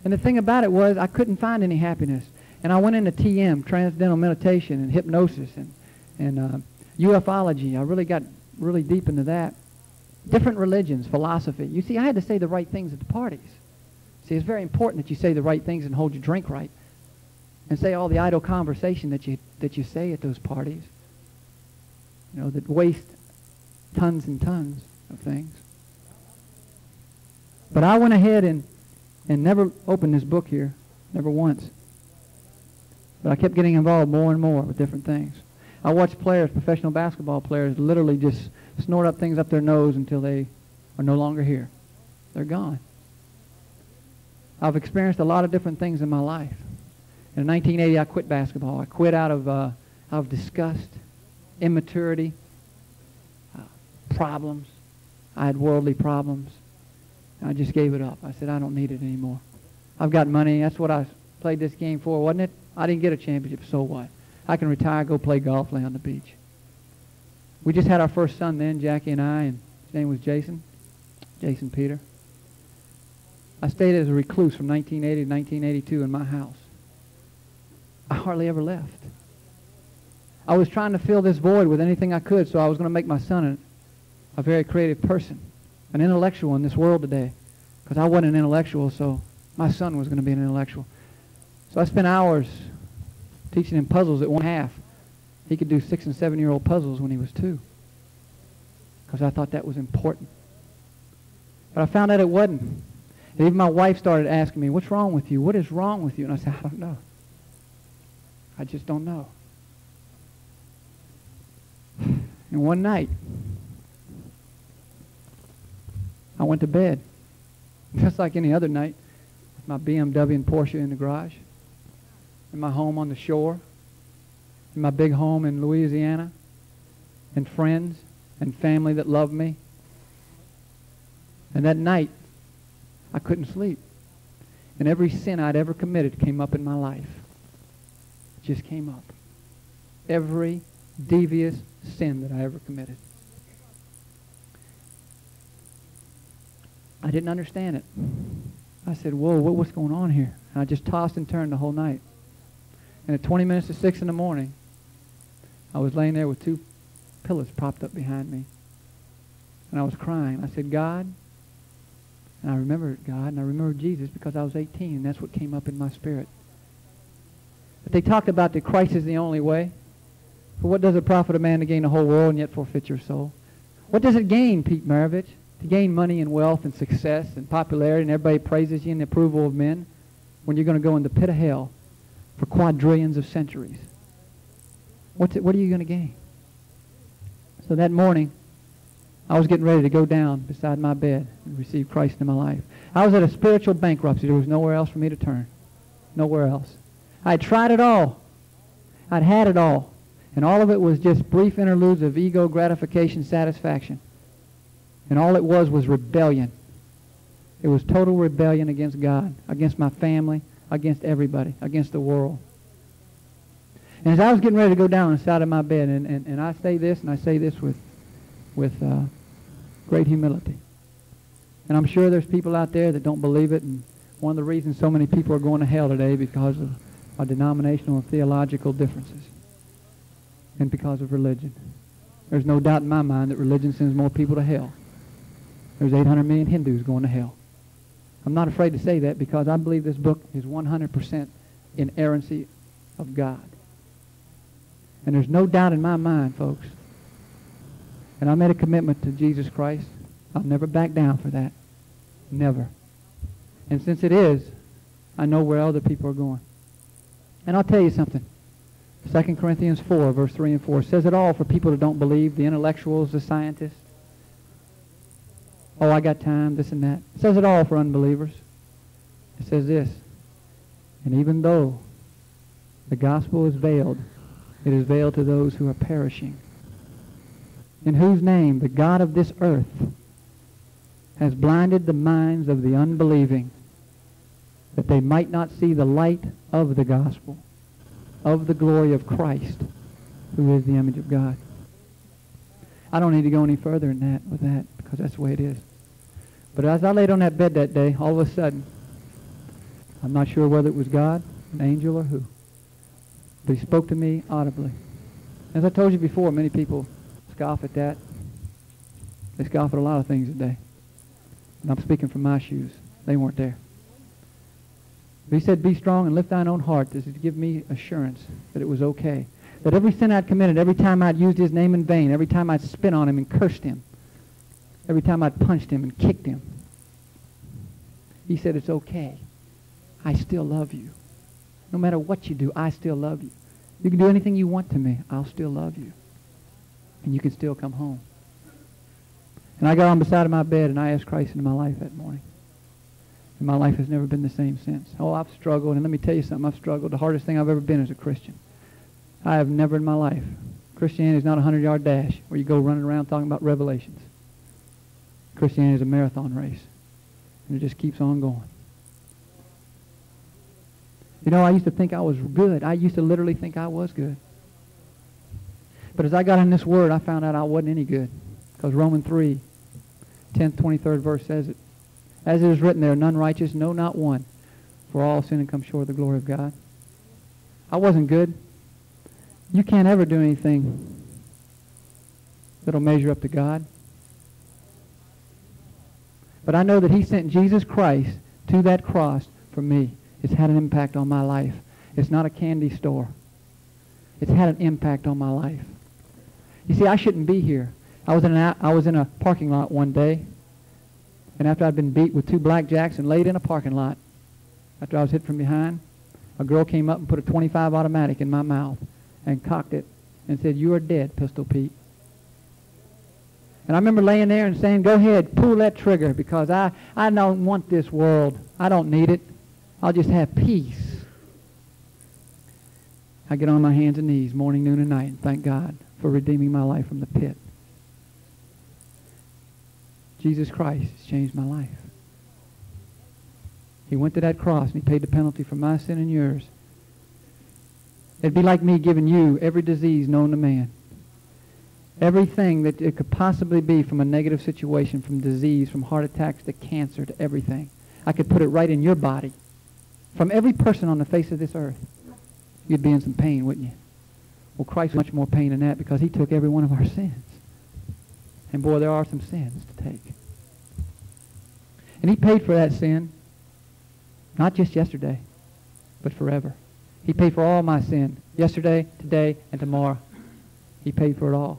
And the thing about it was I couldn't find any happiness. And I went into T M, Transcendental Meditation, and hypnosis, and, and uh, ufology. I really got really deep into that. Different religions, philosophy. You see, I had to say the right things at the parties. See, it's very important that you say the right things and hold your drink right. And say all the idle conversation that you, that you say at those parties. You know, that waste tons and tons of things. But I went ahead and, and never opened this book here, never once. But I kept getting involved more and more with different things. I watched players, professional basketball players, literally just snort up things up their nose until they are no longer here. They're gone. I've experienced a lot of different things in my life. In nineteen eighty, I quit basketball. I quit out of, uh, out of disgust, immaturity, uh, problems. I had worldly problems. I just gave it up. I said, I don't need it anymore. I've got money. That's what I played this game for, wasn't it? I didn't get a championship, so what? I can retire, go play golf, lay on the beach. We just had our first son then, Jackie and I, and his name was Jason, Jason Peter. I stayed as a recluse from nineteen eighty to nineteen eighty-two in my house. I hardly ever left. I was trying to fill this void with anything I could, so I was going to make my son a, a very creative person, an intellectual in this world today, because I wasn't an intellectual, so my son was going to be an intellectual. So I spent hours teaching him puzzles at one half. He could do six and seven-year-old puzzles when he was two, because I thought that was important. But I found out it wasn't. And even my wife started asking me, what's wrong with you? What is wrong with you? And I said, I don't know. I just don't know. And one night, I went to bed, just like any other night, with my B M W and Porsche in the garage, in my home on the shore, in my big home in Louisiana, and friends and family that loved me. And that night, I couldn't sleep. And every sin I'd ever committed came up in my life. It just came up. Every devious sin that I ever committed. I didn't understand it. I said, whoa, what, what's going on here? And I just tossed and turned the whole night. And at twenty minutes to six in the morning, I was laying there with two pillows propped up behind me. And I was crying. I said, God, and I remembered God, and I remembered Jesus because I was eighteen, and that's what came up in my spirit. But they talked about that Christ is the only way. For what does it profit a man to gain the whole world and yet forfeit your soul? What does it gain, Pete Maravich, to gain money and wealth and success and popularity and everybody praises you and the approval of men when you're going to go in the pit of hell for quadrillions of centuries? What's it, what are you going to gain? So that morning, I was getting ready to go down beside my bed and receive Christ in my life. I was at a spiritual bankruptcy. There was nowhere else for me to turn. Nowhere else. I had tried it all. I'd had it all. And all of it was just brief interludes of ego gratification, satisfaction. And all it was was rebellion. It was total rebellion against God, against my family, against everybody, against the world. And as I was getting ready to go down inside of my bed, and, and, and I say this, and I say this with, with uh, great humility. And I'm sure there's people out there that don't believe it, and one of the reasons so many people are going to hell today because of our denominational and theological differences, and because of religion. There's no doubt in my mind that religion sends more people to hell. There's eight hundred million Hindus going to hell. I'm not afraid to say that because I believe this book is one hundred percent inerrancy of God. And there's no doubt in my mind, folks, and I made a commitment to Jesus Christ. I'll never back down for that. Never. And since it is, I know where other people are going. And I'll tell you something. Second Corinthians four, verse three and four says it all for people that don't believe, the intellectuals, the scientists. Oh, I got time, this and that. It says it all for unbelievers. It says this, and even though the gospel is veiled, it is veiled to those who are perishing, in whose name the God of this earth has blinded the minds of the unbelieving, that they might not see the light of the gospel, of the glory of Christ, who is the image of God. I don't need to go any further than that with that, because that's the way it is. But as I laid on that bed that day, all of a sudden, I'm not sure whether it was God, an angel, or who. But he spoke to me audibly. As I told you before, many people scoff at that. They scoff at a lot of things today. And I'm speaking from my shoes. They weren't there. But he said, be strong and lift thine own heart. This is to give me assurance that it was okay. That every sin I'd committed, every time I'd used his name in vain, every time I'd spit on him and cursed him, every time I'd punched him and kicked him, he said, it's okay. I still love you. No matter what you do, I still love you. You can do anything you want to me, I'll still love you. And you can still come home. And I got on beside of my bed and I asked Christ into my life that morning. And my life has never been the same since. Oh, I've struggled, and let me tell you something, I've struggled. The hardest thing I've ever been as a Christian. I have never in my life. Christianity is not a hundred-yard dash where you go running around talking about revelations. Christianity is a marathon race. And it just keeps on going. You know, I used to think I was good. I used to literally think I was good. But as I got in this word, I found out I wasn't any good. Because Romans three, tenth, twenty-third verse says it. As it is written there, none righteous, no, not one. For all sin and come short of the glory of God. I wasn't good. You can't ever do anything that'll measure up to God. But I know that he sent Jesus Christ to that cross for me. It's had an impact on my life. It's not a candy store. It's had an impact on my life. You see, I shouldn't be here. I was in a, I was in a parking lot one day, and after I'd been beat with two blackjacks and laid in a parking lot, after I was hit from behind, a girl came up and put a twenty-five automatic in my mouth and cocked it and said, "You are dead, Pistol Pete." And I remember laying there and saying, "Go ahead, pull that trigger, because I, I don't want this world. I don't need it. I'll just have peace." I get on my hands and knees morning, noon, and night and thank God for redeeming my life from the pit. Jesus Christ has changed my life. He went to that cross and he paid the penalty for my sin and yours. It'd be like me giving you every disease known to man. Everything that it could possibly be, from a negative situation, from disease, from heart attacks to cancer to everything. I could put it right in your body. From every person on the face of this earth. You'd be in some pain, wouldn't you? Well, Christ was much more pain than that, because he took every one of our sins. And boy, there are some sins to take. And he paid for that sin, not just yesterday, but forever. He paid for all my sin, yesterday, today, and tomorrow. He paid for it all.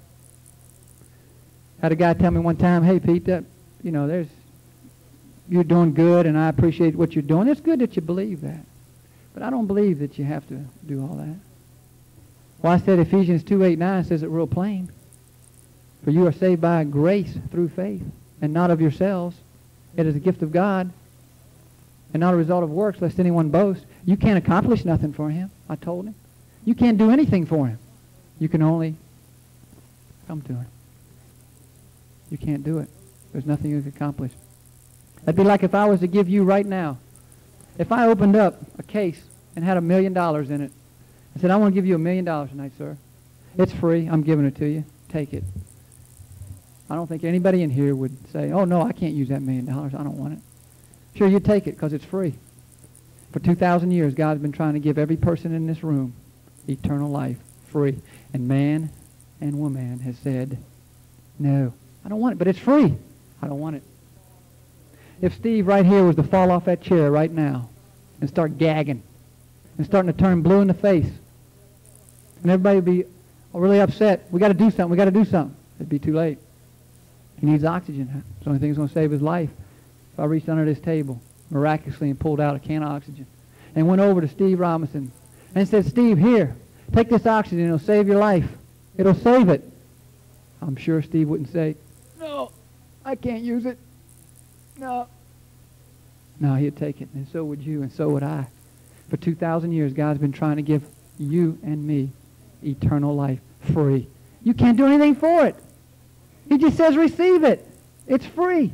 I had a guy tell me one time, "Hey, Pete, that, you know, there's, you're doing good, and I appreciate what you're doing. It's good that you believe that. But I don't believe that you have to do all that." Well, I said Ephesians two, eight, nine says it real plain. "For you are saved by grace through faith, and not of yourselves. It is a gift of God, and not a result of works, lest anyone boast." You can't accomplish nothing for him, I told him. You can't do anything for him. You can only come to him. You can't do it. There's nothing you can accomplish. That'd be like if I was to give you right now, if I opened up a case and had a million dollars in it, I said, "I want to give you a million dollars tonight, sir. It's free. I'm giving it to you. Take it." I don't think anybody in here would say, "Oh, no, I can't use that million dollars. I don't want it." Sure, you take it because it's free. For two thousand years, God's been trying to give every person in this room eternal life, free. And man and woman has said, "No, I don't want it, but it's free. I don't want it." If Steve right here was to fall off that chair right now and start gagging and starting to turn blue in the face, and everybody would be really upset, "We got to do something, we got to do something," it'd be too late. He needs oxygen. It's the only thing that's going to save his life. If I reached under this table miraculously and pulled out a can of oxygen and went over to Steve Robinson and said, "Steve, here, take this oxygen. It'll save your life. It'll save it." I'm sure Steve wouldn't say, "No, I can't use it. No." No, he'd take it, and so would you, and so would I. For two thousand years, God's been trying to give you and me eternal life free. You can't do anything for it. He just says receive it. It's free.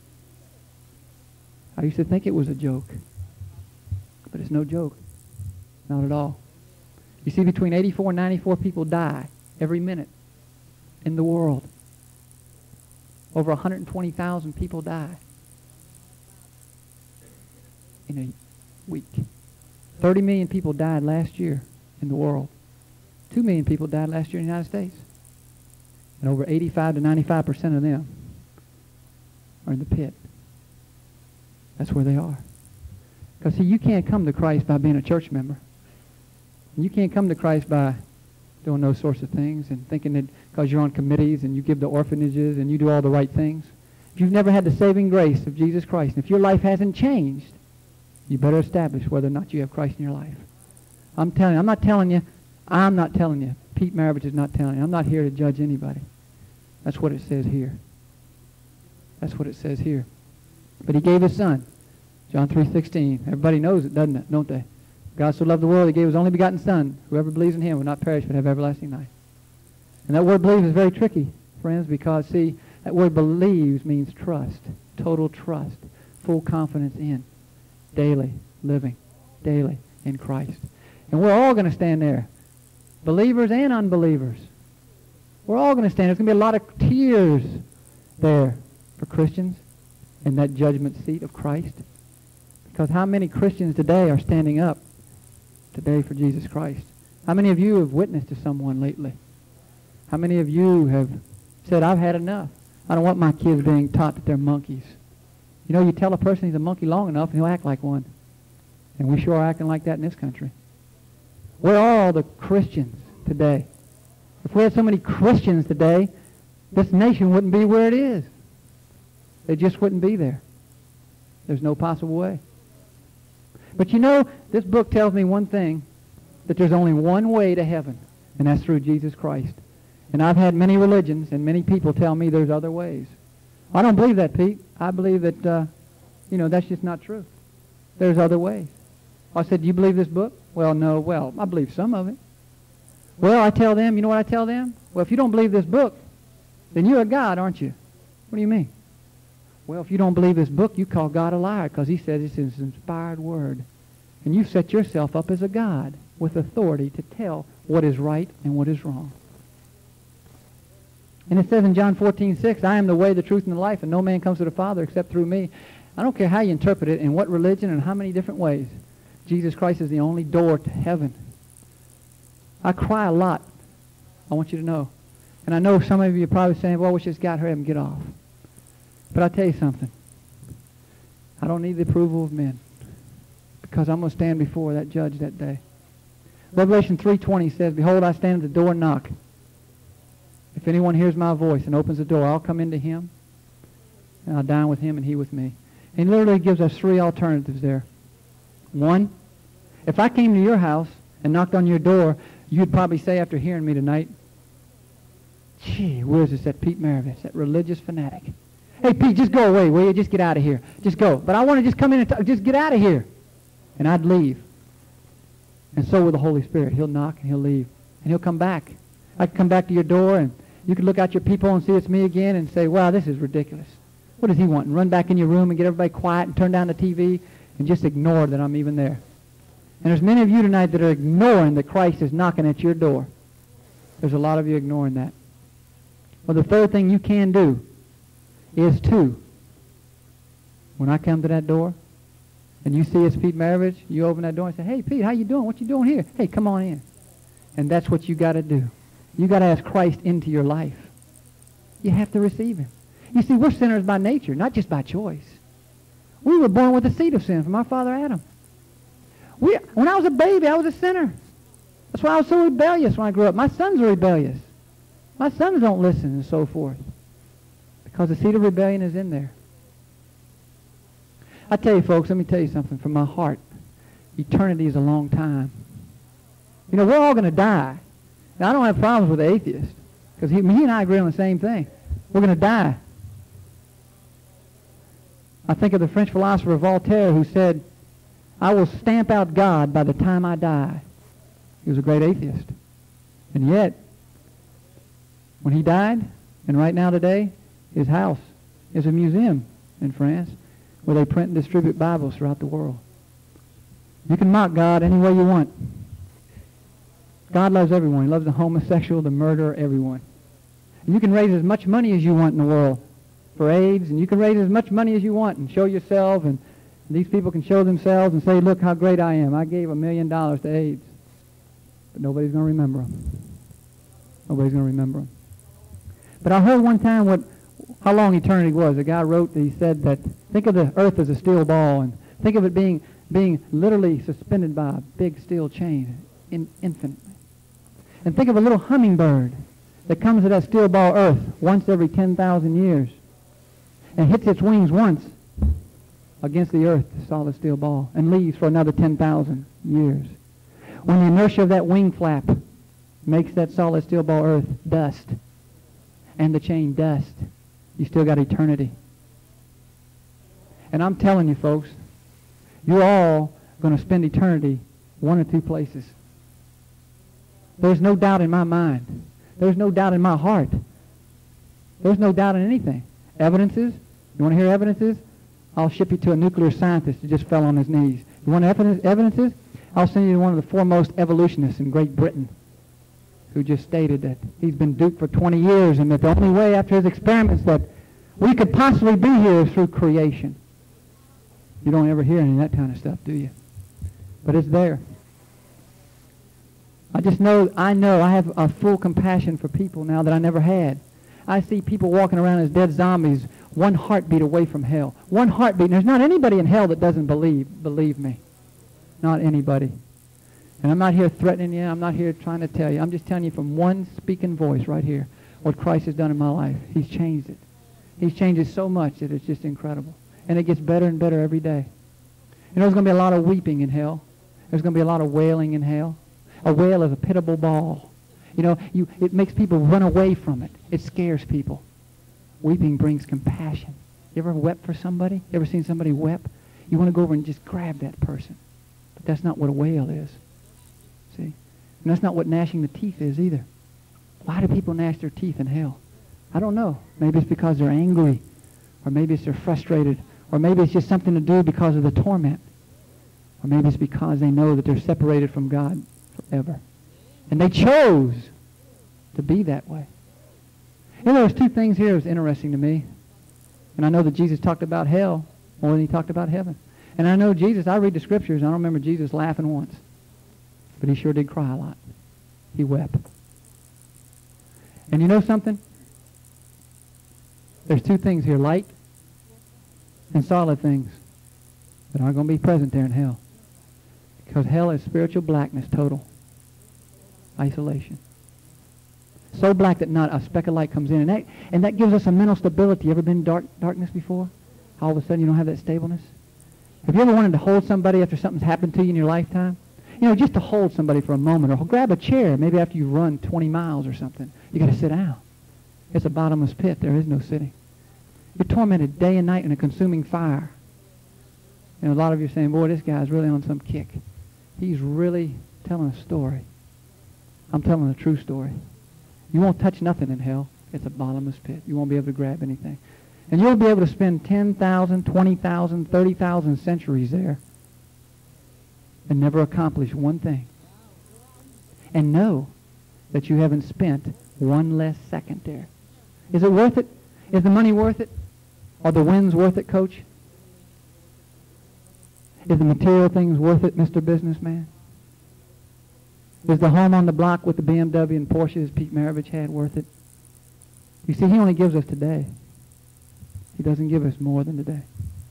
I used to think it was a joke, but it's no joke. Not at all. You see, between eighty-four and ninety-four people die every minute in the world. Over one hundred twenty thousand people die in a week. thirty million people died last year in the world. two million people died last year in the United States. And over eighty-five to ninety-five percent of them are in the pit. That's where they are. Because, see, you can't come to Christ by being a church member. You can't come to Christ by doing those sorts of things and thinking that because you're on committees and you give to orphanages and you do all the right things. If you've never had the saving grace of Jesus Christ, and if your life hasn't changed, you better establish whether or not you have Christ in your life. I'm telling you, I'm not telling you, I'm not telling you. Pete Maravich is not telling you. I'm not here to judge anybody. That's what it says here. That's what it says here. But he gave his son, John three sixteen. Everybody knows it, doesn't it? Don't they? God so loved the world, he gave his only begotten Son. Whoever believes in him will not perish but have everlasting life. And that word believe is very tricky, friends, because, see, that word believes means trust, total trust, full confidence in, daily living, daily in Christ. And we're all going to stand there, believers and unbelievers. We're all going to stand. There's going to be a lot of tears there for Christians in that judgment seat of Christ. Because how many Christians today are standing up today for Jesus Christ? How many of you have witnessed to someone lately? How many of you have said, I've had enough. I don't want my kids being taught that they're monkeys. You know, you tell a person he's a monkey long enough and he'll act like one. And we sure are acting like that in this country. Where are all the Christians today? If we had so many Christians today, this nation wouldn't be where it is. They just wouldn't be there. There's no possible way. But you know, this book tells me one thing, that there's only one way to heaven, and that's through Jesus Christ. And I've had many religions and many people tell me there's other ways. I don't believe that, Pete. I believe that, uh, you know, that's just not true. There's other ways. I said, do you believe this book? Well, no. Well, I believe some of it. Well, I tell them, you know what I tell them? Well, if you don't believe this book, then you're a God, aren't you? What do you mean? Well, if you don't believe this book, you call God a liar because he says it's his inspired word. And you've set yourself up as a God with authority to tell what is right and what is wrong. And it says in John fourteen six, I am the way, the truth, and the life, and no man comes to the Father except through me. I don't care how you interpret it, in what religion, and how many different ways. Jesus Christ is the only door to heaven. I cry a lot. I want you to know. And I know some of you are probably saying, well, I wish this guy hurry up and get off. But I'll tell you something. I don't need the approval of men, because I'm going to stand before that judge that day. Revelation three twenty says, behold, I stand at the door and knock. If anyone hears my voice and opens the door, I'll come into him, and I'll dine with him and he with me. And he literally gives us three alternatives there. One, if I came to your house and knocked on your door, you'd probably say after hearing me tonight, gee, where's this, that Pete Maravich, that religious fanatic? Hey, Pete, just go away, will you? Just get out of here. Just go. But I want to just come in and t- just get out of here. And I'd leave. And so will the Holy Spirit. He'll knock and he'll leave. And he'll come back. I could come back to your door and you could look out your peephole and see it's me again and say, wow, this is ridiculous. What does he want? And run back in your room and get everybody quiet and turn down the T V and just ignore that I'm even there. And there's many of you tonight that are ignoring that Christ is knocking at your door. There's a lot of you ignoring that. Well, the third thing you can do is to, when I come to that door and you see it's Pete Maravich, you open that door and say, hey, Pete, how you doing? What you doing here? Hey, come on in. And that's what you got to do. You got to ask Christ into your life. You have to receive him. You see, we're sinners by nature, not just by choice. We were born with the seed of sin from our father Adam. We, when I was a baby, I was a sinner. That's why I was so rebellious when I grew up. My sons are rebellious. My sons don't listen and so forth. Because the seed of rebellion is in there. I tell you, folks, let me tell you something from my heart. Eternity is a long time. You know, we're all going to die. Now, I don't have problems with the atheist, because he, he and I agree on the same thing. We're going to die. I think of the French philosopher Voltaire, who said, I will stamp out God by the time I die. He was a great atheist. And yet, when he died, and right now today, his house is a museum in France where they print and distribute Bibles throughout the world. You can mock God any way you want. God loves everyone. He loves the homosexual, the murderer, everyone. And you can raise as much money as you want in the world for AIDS, and you can raise as much money as you want and show yourself and These people can show themselves and say, look how great I am. I gave a million dollars to AIDS. But nobody's going to remember them. Nobody's going to remember them. But I heard one time what, how long eternity was. A guy wrote, he said that, think of the earth as a steel ball, and think of it being, being literally suspended by a big steel chain in, infinitely. And think of a little hummingbird that comes to that steel ball earth once every ten thousand years and hits its wings once against the earth, the solid steel ball, and leaves for another ten thousand years. When the inertia of that wing flap makes that solid steel ball earth dust and the chain dust, you still got eternity. And I'm telling you, folks, you're all going to spend eternity one or two places. There's no doubt in my mind. There's no doubt in my heart. There's no doubt in anything. Evidences? You want to hear evidences? I'll ship you to a nuclear scientist who just fell on his knees. You want evidence, evidences? I'll send you to one of the foremost evolutionists in Great Britain who just stated that he's been duped for twenty years and that the only way after his experiments that we could possibly be here is through creation. You don't ever hear any of that kind of stuff, do you? But it's there. I just know, I know I have a full compassion for people now that I never had. I see people walking around as dead zombies, one heartbeat away from hell. One heartbeat. And there's not anybody in hell that doesn't believe, believe me. Not anybody. And I'm not here threatening you. I'm not here trying to tell you. I'm just telling you from one speaking voice right here what Christ has done in my life. He's changed it. He's changed it so much that it's just incredible. And it gets better and better every day. You know, there's going to be a lot of weeping in hell. There's going to be a lot of wailing in hell. A wail is a pitiable bawl. You know, you, it makes people run away from it. It scares people. Weeping brings compassion. You ever wept for somebody? You ever seen somebody weep? You want to go over and just grab that person. But that's not what a wail is. See? And that's not what gnashing the teeth is either. Why do people gnash their teeth in hell? I don't know. Maybe it's because they're angry. Or maybe it's they're frustrated. Or maybe it's just something to do because of the torment. Or maybe it's because they know that they're separated from God forever. And they chose to be that way. You know, there's two things here that was interesting to me. And I know that Jesus talked about hell more than he talked about heaven. And I know Jesus, I read the scriptures, and I don't remember Jesus laughing once. But he sure did cry a lot. He wept. And you know something? There's two things here, light and solid things, that aren't going to be present there in hell. Because hell is spiritual blackness, total. Isolation. So black that not a speck of light comes in. And that, and that gives us a mental stability. You ever been in dark, darkness before? All of a sudden you don't have that stableness? Have you ever wanted to hold somebody after something's happened to you in your lifetime? You know, just to hold somebody for a moment, or grab a chair, maybe after you run twenty miles or something. You got to sit down. It's a bottomless pit. There is no sitting. You're tormented day and night in a consuming fire. And a lot of you are saying, boy, this guy's really on some kick. He's really telling a story. I'm telling a true story. You won't touch nothing in hell. It's a bottomless pit. You won't be able to grab anything. And you'll be able to spend ten thousand, twenty thousand, thirty thousand centuries there and never accomplish one thing. And know that you haven't spent one less second there. Is it worth it? Is the money worth it? Are the winds worth it, Coach? Is the material things worth it, Mister Businessman? Is the home on the block with the B M W and Porsches Pete Maravich had worth it? You see, he only gives us today. He doesn't give us more than today.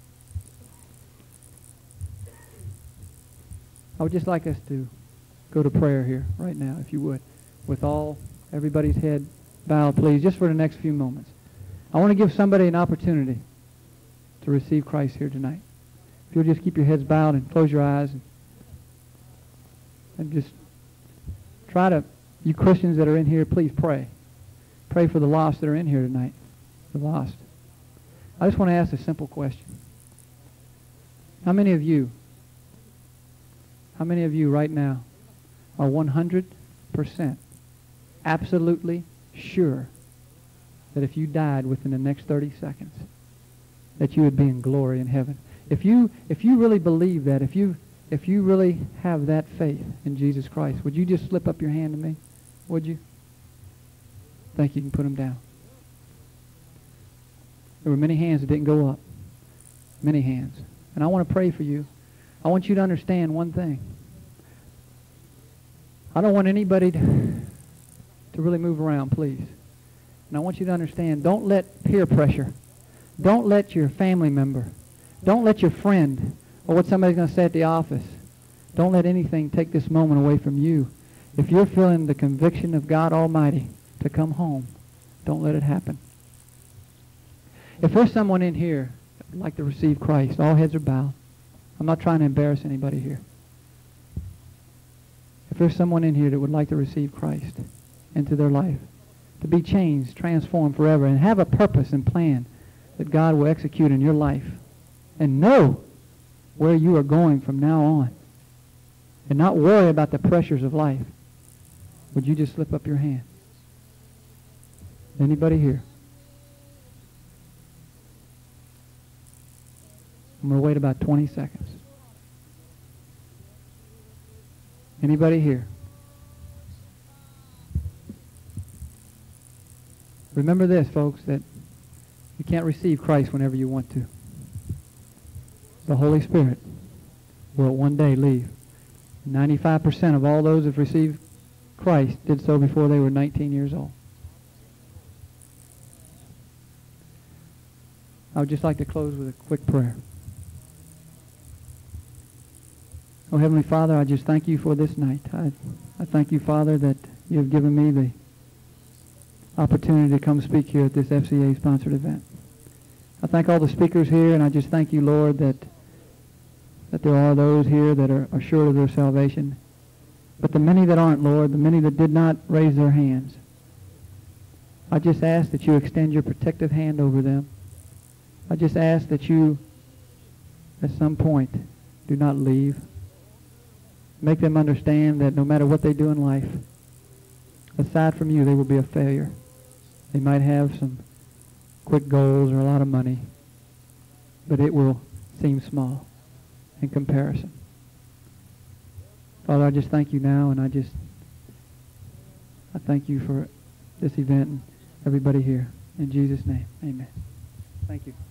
I would just like us to go to prayer here right now, if you would, with all, everybody's head bowed, please, just for the next few moments. I want to give somebody an opportunity to receive Christ here tonight. If you'll just keep your heads bowed and close your eyes and, and just try to, you Christians that are in here, please pray. Pray for the lost that are in here tonight. The lost. I just want to ask a simple question. How many of you, how many of you right now are one hundred percent absolutely sure that if you died within the next thirty seconds, that you would be in glory in heaven? If you, if you really believe that, if you, if you really have that faith in Jesus Christ, would you just slip up your hand to me? Would you? Thank you. You can put them down. There were many hands that didn't go up. Many hands. And I want to pray for you. I want you to understand one thing. I don't want anybody to, to really move around, please. And I want you to understand, don't let peer pressure, don't let your family member, don't let your friend, or what somebody's going to say at the office, don't let anything take this moment away from you. If you're feeling the conviction of God Almighty to come home, don't let it happen. If there's someone in here that would like to receive Christ, all heads are bowed. I'm not trying to embarrass anybody here. If there's someone in here that would like to receive Christ into their life, to be changed, transformed forever, and have a purpose and plan that God will execute in your life, and know where you are going from now on, and not worry about the pressures of life, would you just slip up your hand? Anybody here? I'm going to wait about twenty seconds. Anybody here? Remember this, folks, that you can't receive Christ whenever you want to. The Holy Spirit will one day leave. ninety-five percent of all those who have received Christ did so before they were nineteen years old. I would just like to close with a quick prayer. Oh, Heavenly Father, I just thank you for this night. I, I thank you, Father, that you have given me the opportunity to come speak here at this F C A-sponsored event. I thank all the speakers here, and I just thank you, Lord, that that there are those here that are assured of their salvation. But the many that aren't, Lord, the many that did not raise their hands, I just ask that you extend your protective hand over them. I just ask that you, at some point, do not leave. Make them understand that no matter what they do in life, aside from you, they will be a failure. They might have some quick goals or a lot of money, but it will seem small in comparison. Father, I just thank you now, and I just, I thank you for this event and everybody here. In Jesus' name, amen. Thank you.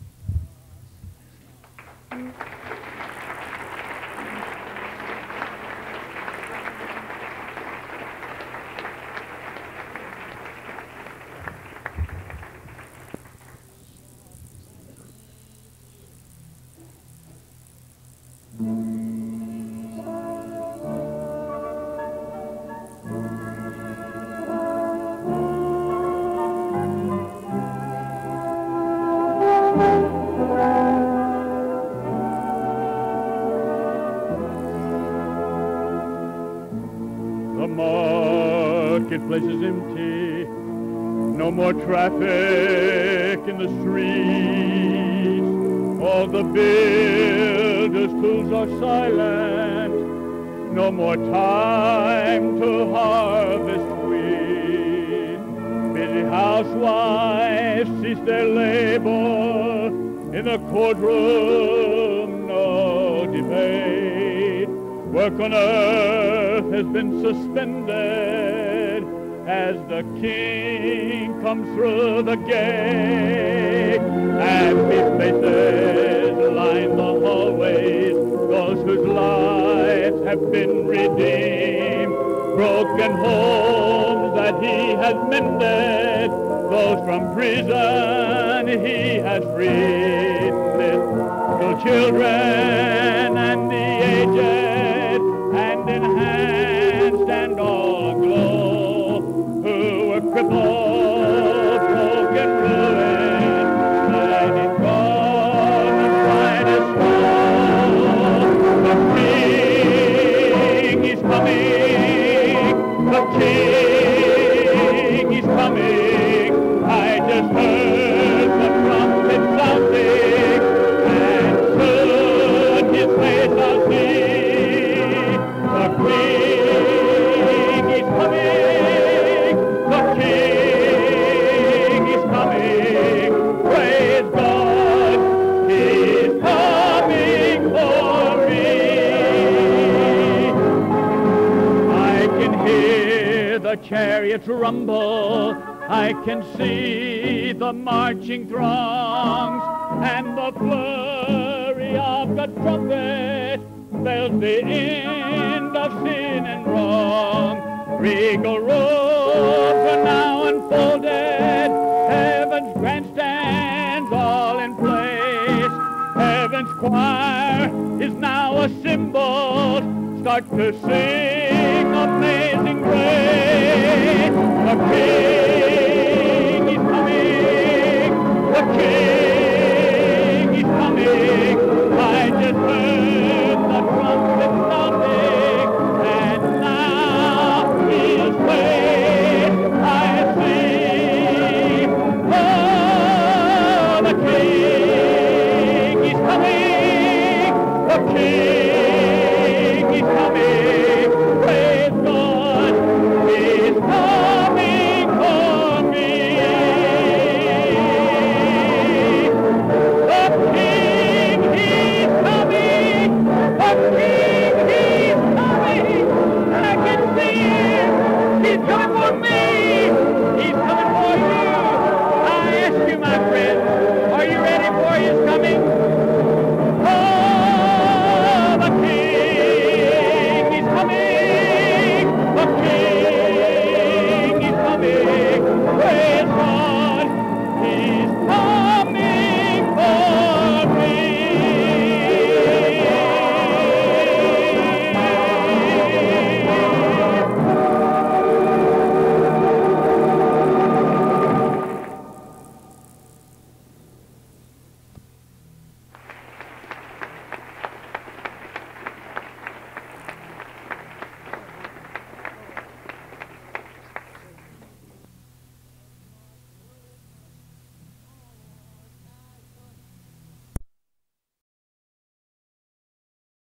Place is empty, no more traffic in the streets. All the builders' tools are silent, no more time to harvest wheat. Busy housewives cease their labor, in the courtroom no debate. Work on earth has been suspended as the King comes through the gate. Happy faces line the hallways, those whose lives have been redeemed. Broken homes that he has mended, those from prison he has freed. Little children and the aged, hand in hand stand all aglow, who were crippled, broken, ruined, hiding gone and bright as snow. The King is coming, the King is coming. I just heard the trumpet sounding, and soon his face I'll see. The King is coming, the King is coming. Praise God, he's coming for me. I can hear the chariots rumble, I can see the marching throngs and the flurry of the trumpet spells the end of sin and wrong. Regal robes are now unfolded, heaven's grandstands all in place. Heaven's choir is now assembled, start to sing Amazing Grace. The King is coming, the King is coming. I just heard the trumpet sounding, and now His face I see. Oh, the King is coming, the King.